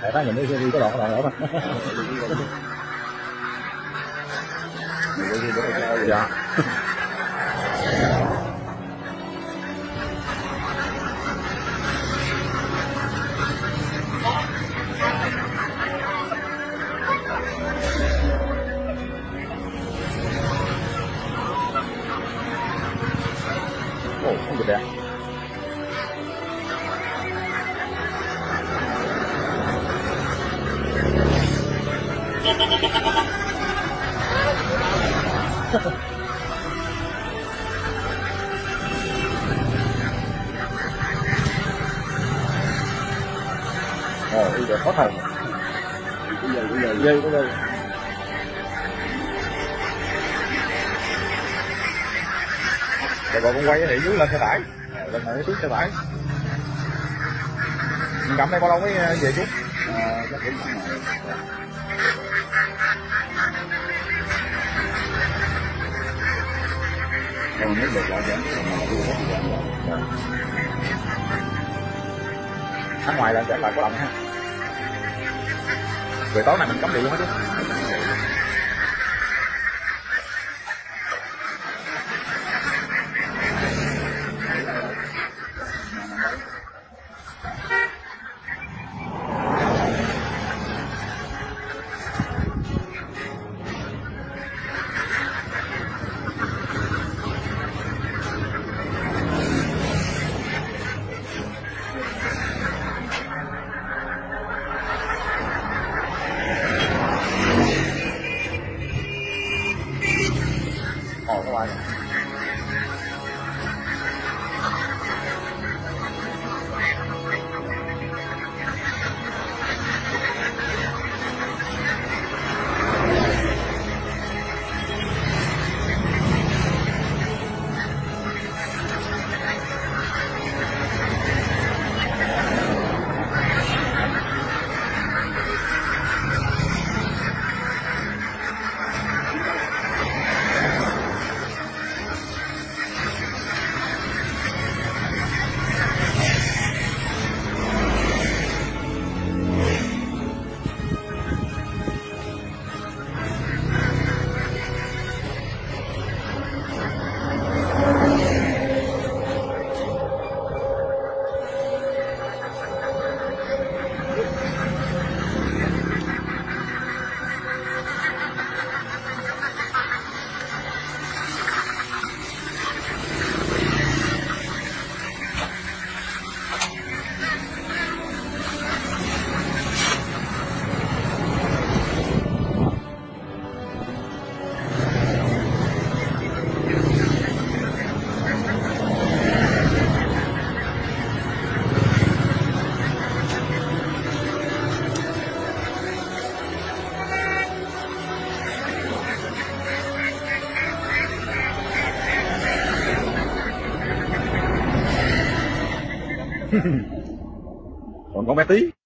Tại ta nhìn đi có đoạn nữa mà. Dạ. Ồ, không được đẹp. Ồ, bây giờ khó thở. Bây giờ. Rồi con quay thì dưới lên xe tải, lần này xuống xe tải. Mình cầm đây bao lâu mới về chú? Chắc cũng còn nếu được lại vẫn ở ngoài là sẽ là có lòng ha. Rồi tối này mình cắm điện luôn hết chứ. Ồ, các bạn. Còn con bé tí.